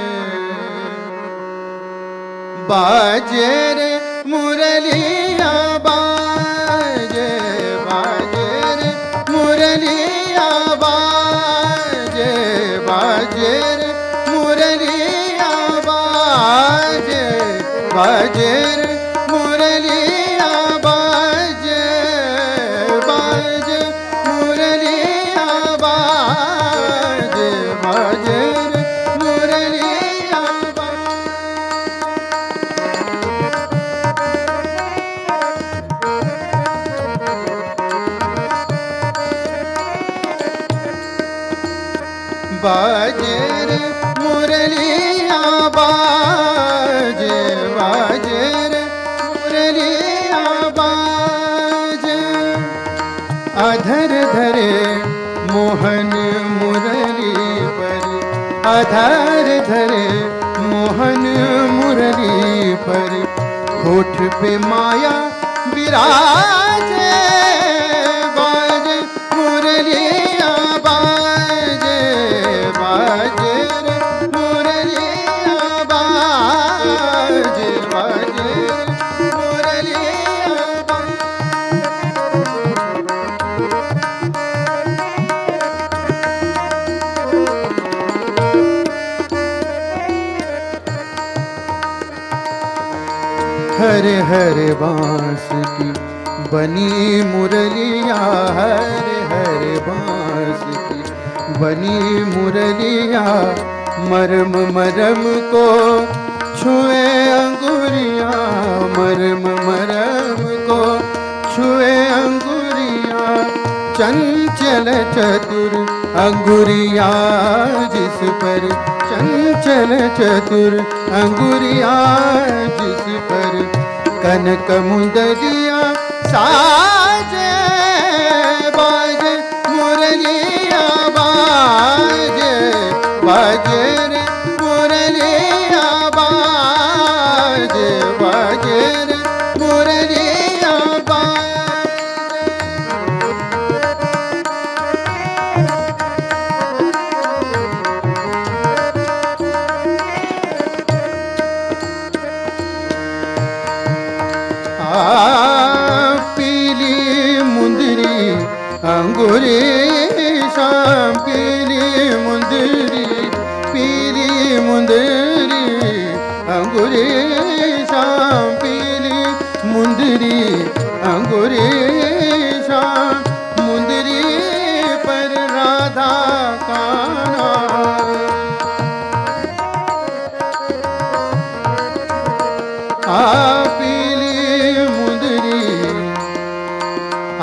बाजे रे मुरलिया बाजे बाजे रे मुरलिया बाजे बाजे रे मुरलिया बाजे बाजे रे मुरलिया बाजे बाजे मुरलिया बाजे बाजे रे मुरलिया बाजे रे मुरलिया बाजे बाजे रे मुरलिया बाजे अधर धरे मोहन मुरली पर अधर धरे मोहन मुरली पर होठ पे माया विराजे बाजे मुरलिया बाजे बाजे रे मुरलिया बाजे बाजे रे मुरलिया हरे हरे बांस की बनी मुरलिया हरे हरे बांस की बनी मुरलिया मरम मरम को छुए अंगुरिया मरम मरम को छुए अंगुरिया चंचल चतुर अंगुरिया जिस पर चंचल चतुर अंगुरिया जिस पर कनक मुंदरिया साजे बाजे मुरलिया बाजे बाजे रे मुरलिया बाजे बाजे रे मुरलिया पीली मुंदरी अंगूरी शाम पीली मुंदरी अंगूरी शाम पीली मुंदरी अंगूरी शाम मुंदरी पर राधा का पीली मुंदरी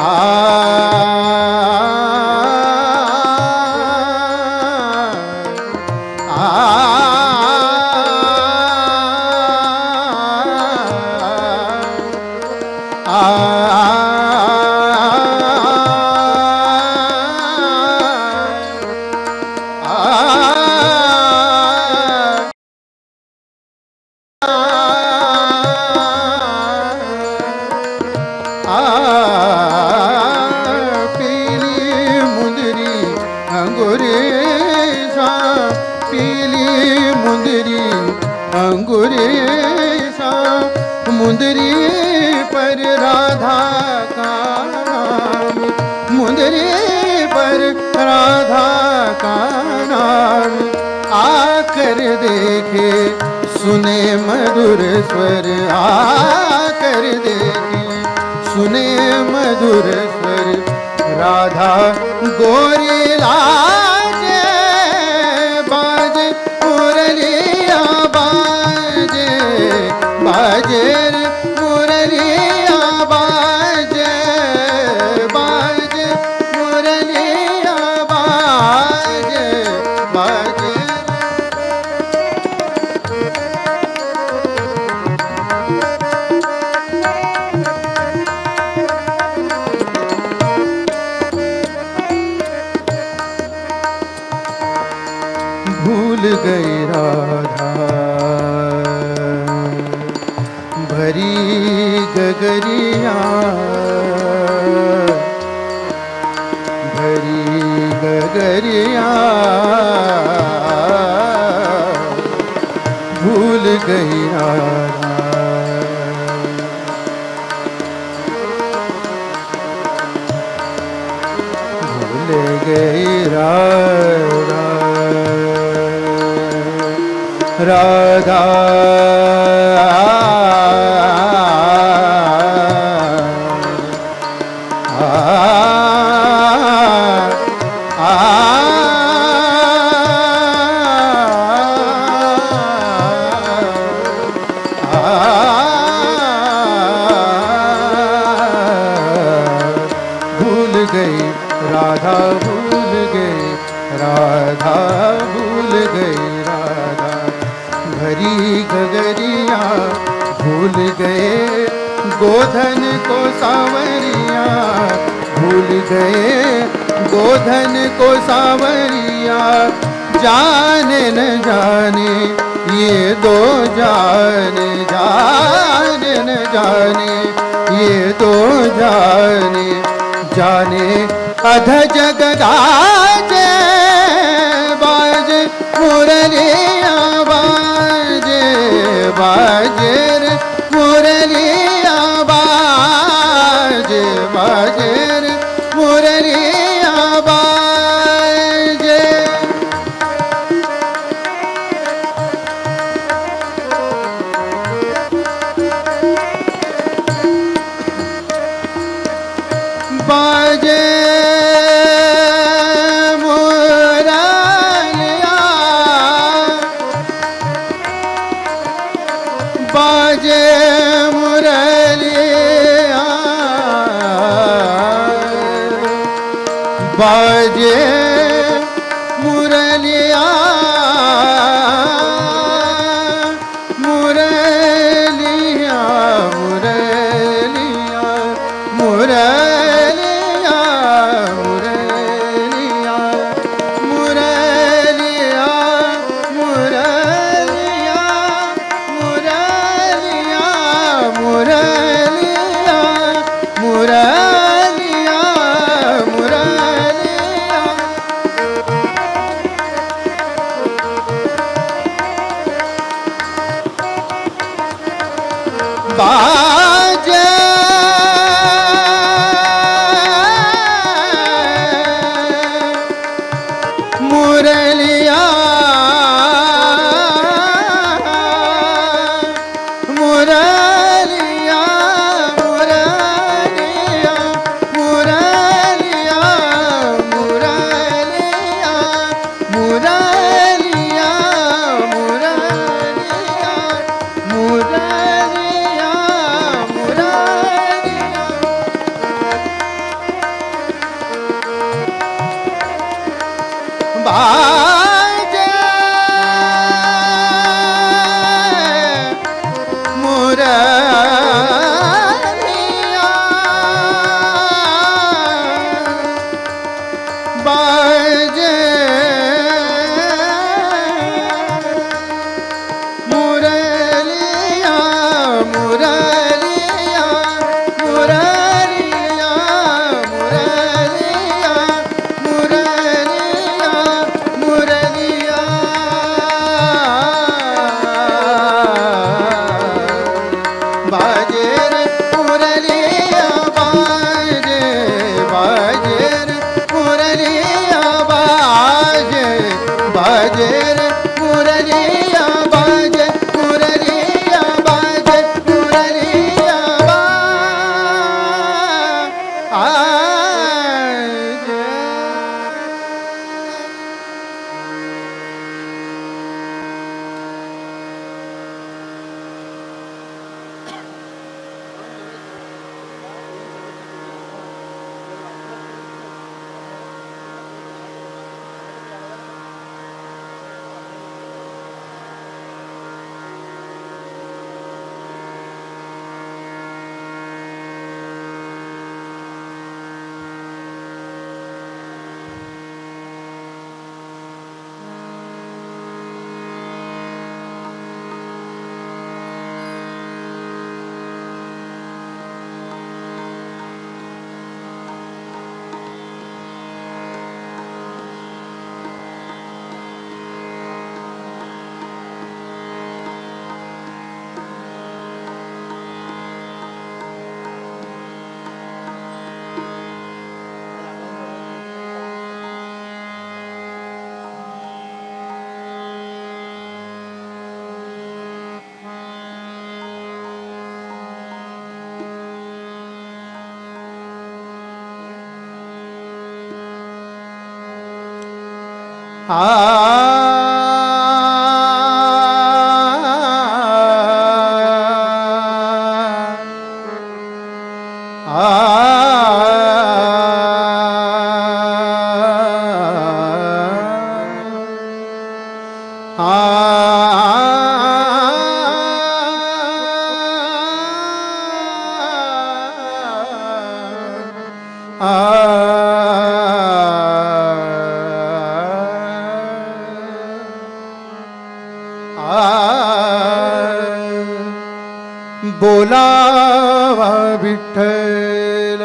बोलावा विठ्ठल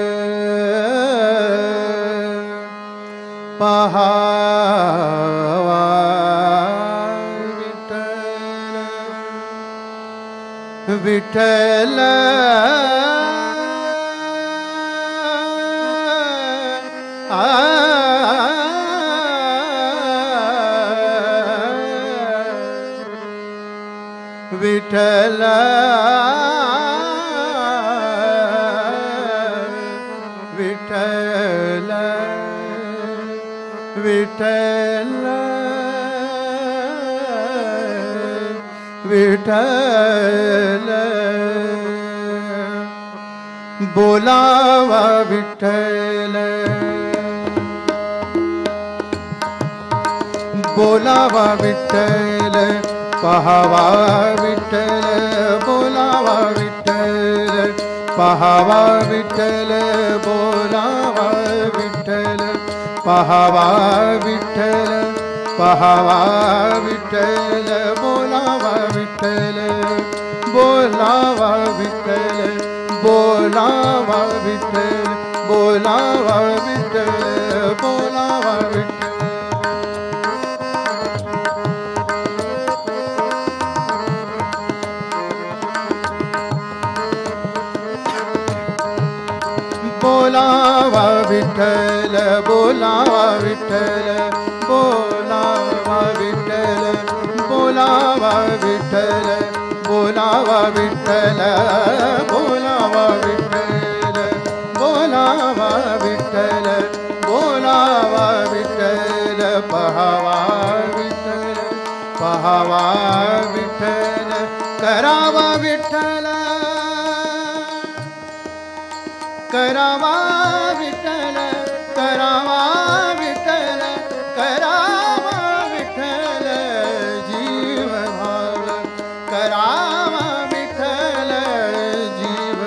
पहावा विठ्ठल विठ्ठल विठ्ठल विठ्ठल विठ्ठल विठ्ठल बोलावा विठ्ठल बोलावा विठ्ठल पहावा विठ्ठल बोलावा विठ्ठल पहावा विठ्ठल बोलावा विठ्ठल पहावा विठ्ठल पहावा विठ्ठल बोलावा विठ्ठल बोलावा विठ्ठल बोलावा विठ्ठल बोलावा विठ्ठल बोलावा विठ्ठल बोलावा विठ्ठल बोलावा विठ्ठल बोलावा विठ्ठल बोलावा विठ्ठल बोलावा विठ्ठल बोलावा विठ्ठल बोलावा विठ्ठल बोलावा विठ्ठल पहावा विठ्ठल पहावा विठ्ठल करावा विठ्ठल करावा विठ्ठल करावा विठ्ठल करावा विठ्ठल जीव भाव करावा विठ्ठल जीव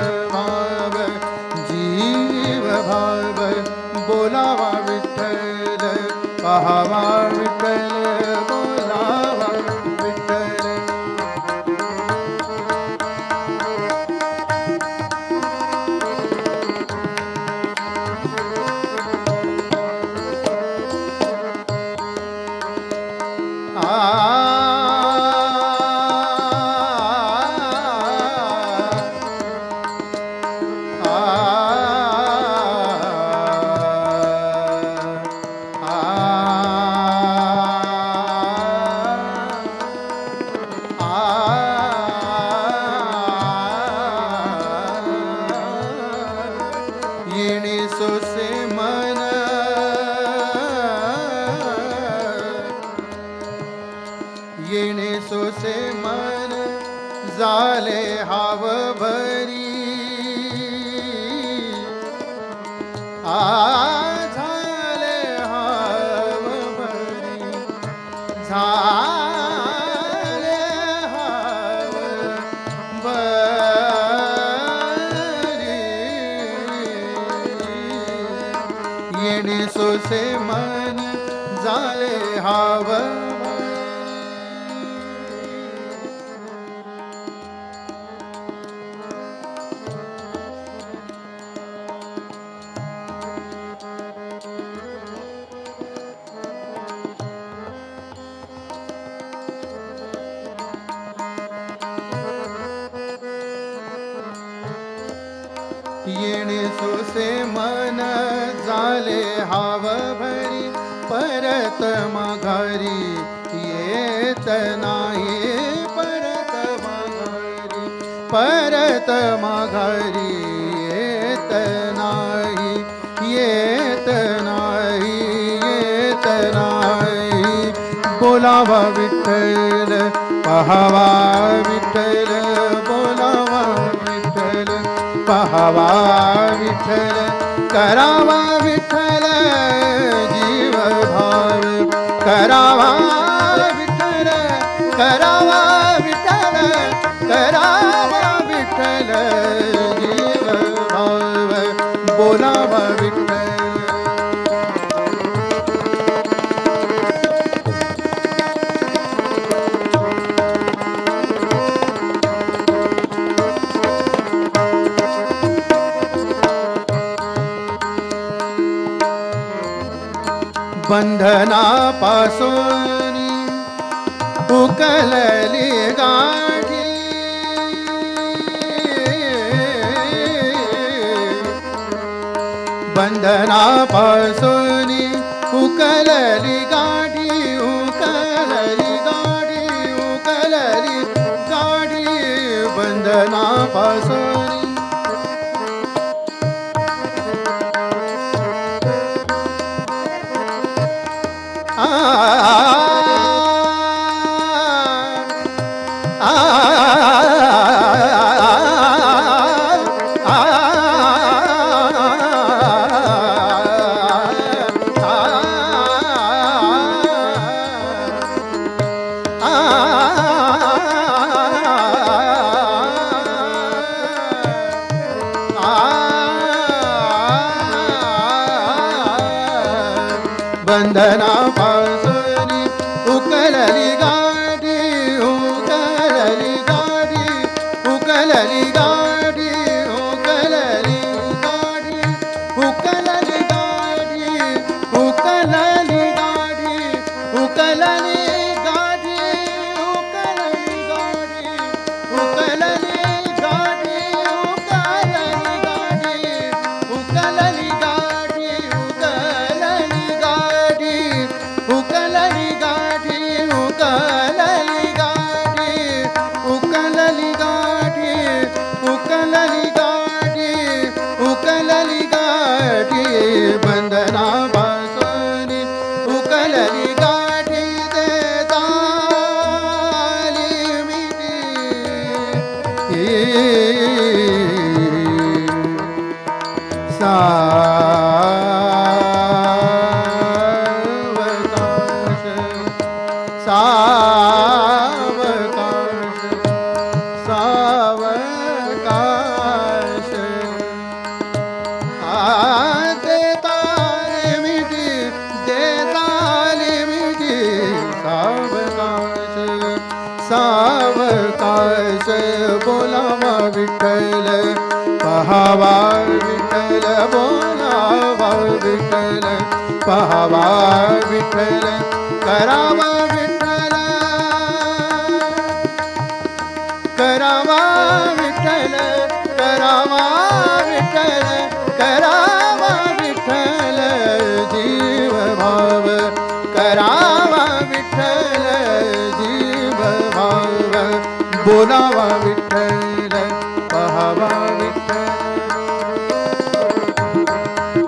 भाव बोलावा विठ्ठल पहावा विठ्ठल बोलावा विठ्ठल सोसे मन येणे सोसे मन झाले हाव भरी झाले हाव भरी झाले हाव भरी येणे सोसे मन झाले हाव येणे सोसे मन झाले हाव भरी परत माघारी येत नाही परत माघारी येत नाही येत नाही येत नाही बोलावा विठ्ठल पहावा विठ्ठल बोलावा विठ्ठल पहावा विठ्ठल करावा विठ्ठल जीव भाव करावा विठ्ठल करावा विठ्ठल करावा विठ्ठल जीव भाव बोलावा विठ्ठल बंधना पासून उकलली गाठी बंधना पासून उकलली गाठी उकलली गाठी उकलली गाठी बंधना पासून बंधना पासून उकलली गाठी उकलली गाठी उकलली गाठी उकलली गाठी उकलली गाठी उकलली गाठी उकलली गाठी उकलली गाठी उकलली गाठी उकलली गाठी उकलली गाठी उकलली गाठी उकलली गाठी उकलली गाठी उकलली गाठी उकलली गाठी बंधना पासून उकलली गाठी देताली मिठी सावकाश सावकाश देताली मिठी सावकाश सावकाश बोलावा विठ्ठल पहावा विठ्ठल बोलावा विठ्ठल पहावा विठ्ठल करावा विठ्ठल करावा विठ्ठल करावा विठ्ठल करावा विठ्ठल जीव भाव करावा विठ्ठल जीव भाव बोलावा विठ्ठल पहावा विठ्ठल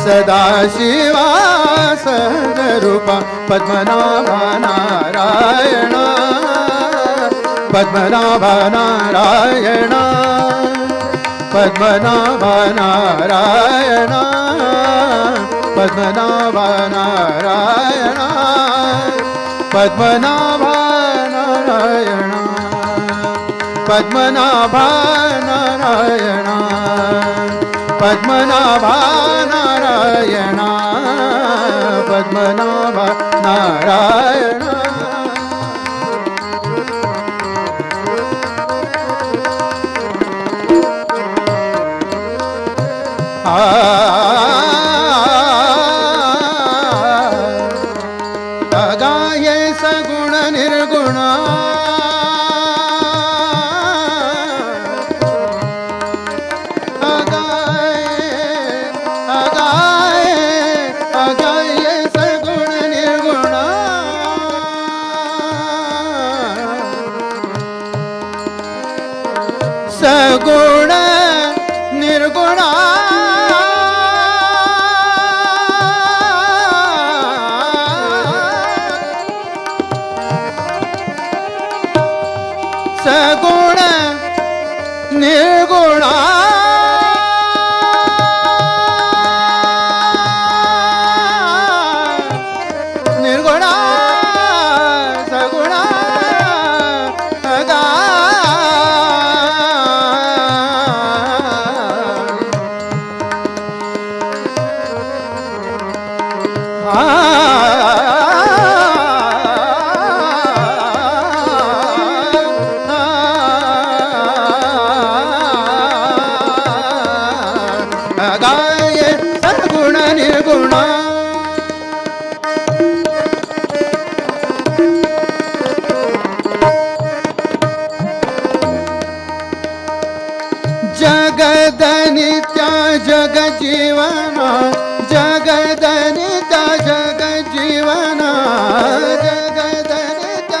सदा शिवा सहजरूपा पद्मनाभा नारायण पद्मनाभा नारायण पद्मनाभा नारायण पद्मनाभा नारायण पद्मनाभा नारायण पद्मनाभा नारायण पद्मनाभा नारायण पद्मनाभा नारायण अगाये सगुण निर्गुण अगाये सगुण निर्गुण सगुण निर्गुण सगुण निर्गुण निर्गुण सगुण अगाये सगुण निर्गुण जगद नित्य जग जीवन जगद नित्य जग जीवन जगद नित्य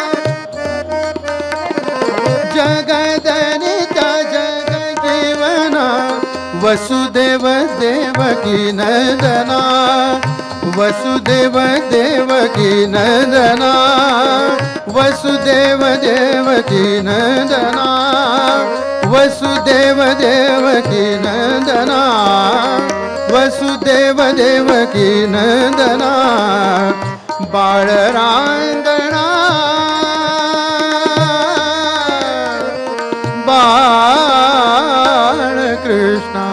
जगद नित्य जग जीवन वसुदेव देवकी नंदना वसुदेव देवकी नंदना वसुदेव देवकी नंदना वसुदेव देवकी नंदना वसुदेव देवकी नंदना बाळरांगणा बाळकृष्ण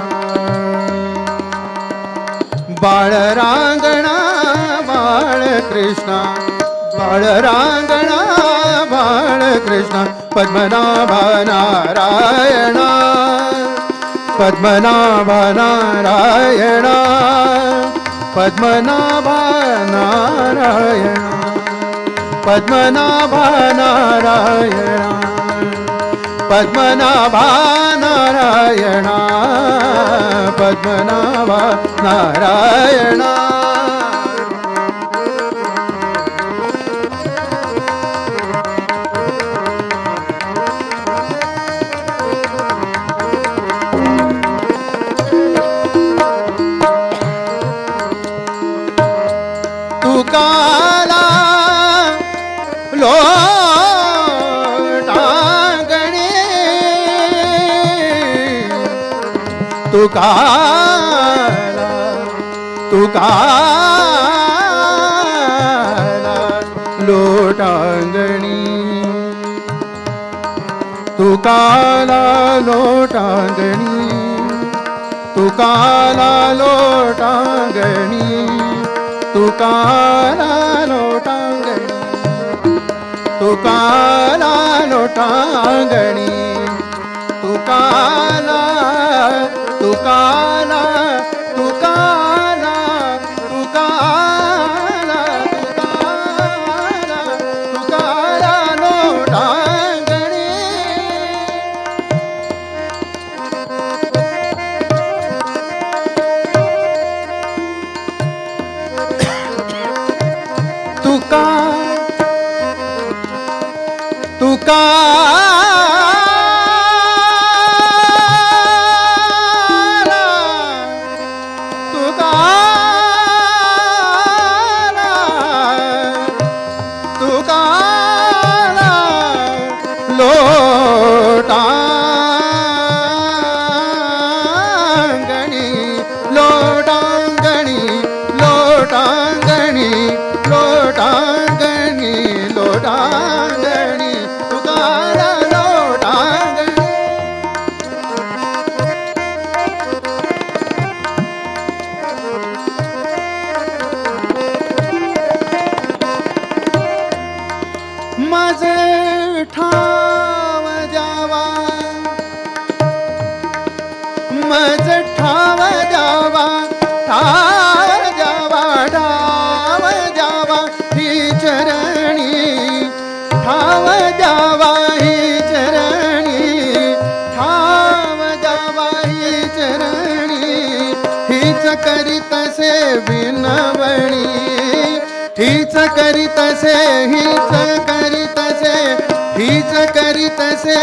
बाळरांगणा बाळकृष्ण बाळरांगणा बाळकृष्ण पद्मनाभा नारायण पद्मनाभा नारायण पद्मनाभा नारायण पद्मनाभा नारायण पद्मनाभा नारायण पद्मनाभा नारायण तुकाला लोटांगणी तुकाला तुकाला लोटांगणी तुकाला लोटांगणी तुकाला लोटांगणी तुकाला लोटांगणी तुकाला लोटांगणी तुकाला तुकाला तुकाला तुकाला तुकाला तुकाला लोटांगणी तुका तुकाला लोटांगणी लोटांगणी लोटांगणी लोटांगणी लोटांगणी तुकारा लोटांगणी माझे ठाव द्यावा मज ठाव द्यावा ठाव द्यावा ठाव द्यावा ही चरणी ठाव द्यावा ही चरणी ठाव द्यावा ही चरणी हीच करीतसे विनवणी हीच करीतसे हीच करीतसे हीच करीतसे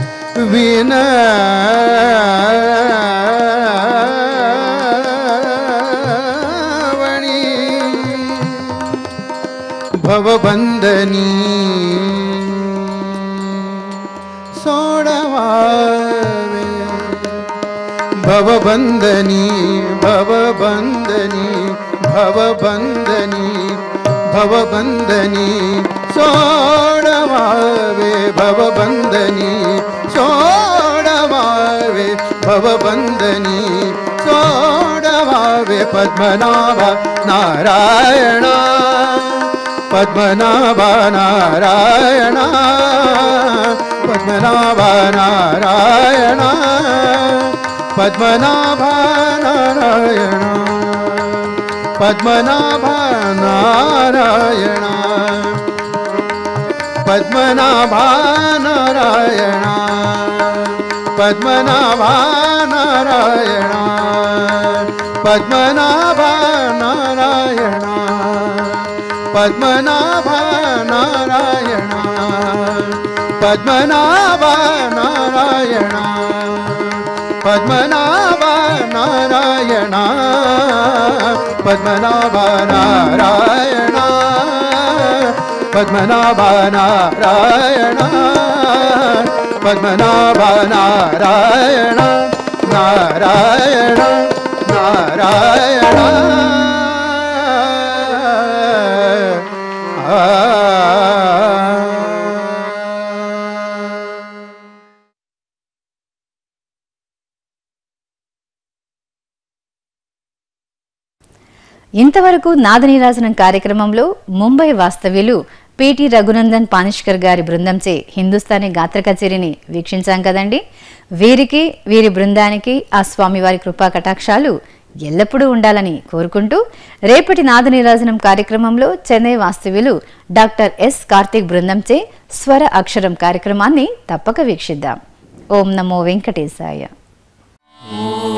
विनवणी भवबंधनी सोडवावे भवबंधनी भवबंधनी भवबंधनी भवबंधनी सोडवावे भवबंधनी सोडवावे भवबंधनी सोडवावे पद्मनाभ नारायण पद्मनाभ नारायण पद्मनाभ नारायण पद्मनाभ नारायण पद्मनाभ नारायण पद्मनाभ नारायण पद्मनाभ नारायण पद्मनाभ नारायण पद्मनाभ नारायण पद्मनाभ नारायण पद्मनाभ नारायण पद्मनाभ नारायण पद्मनाभ नारायण पद्मनाभ नारायण नारायण नारायण ఇంతవరకు నాదనీరాజనం కార్యక్రమంలో ముంబై వాస్తవ్యులు పిటి రఘునందన్ పానిష్కర్ గారి బృందంచే హిందుస్థానీ గాత్ర కచేరీని వీక్షించాం కదండి. వీరికి వీరి బృందానికి ఆ స్వామివారి కృపా కటాక్షాలు ఎల్లప్పుడూ ఉండాలని కోరుకుంటూ రేపటి నాదనీరాజనం కార్యక్రమంలో చెన్నై వాస్తవ్యులు డాక్టర్ ఎస్ కార్తిక్ బృందంచే స్వర అక్షరం కార్యక్రమాన్ని తప్పక వీక్షిద్దాం. ఓం నమో వెంకటేశాయ.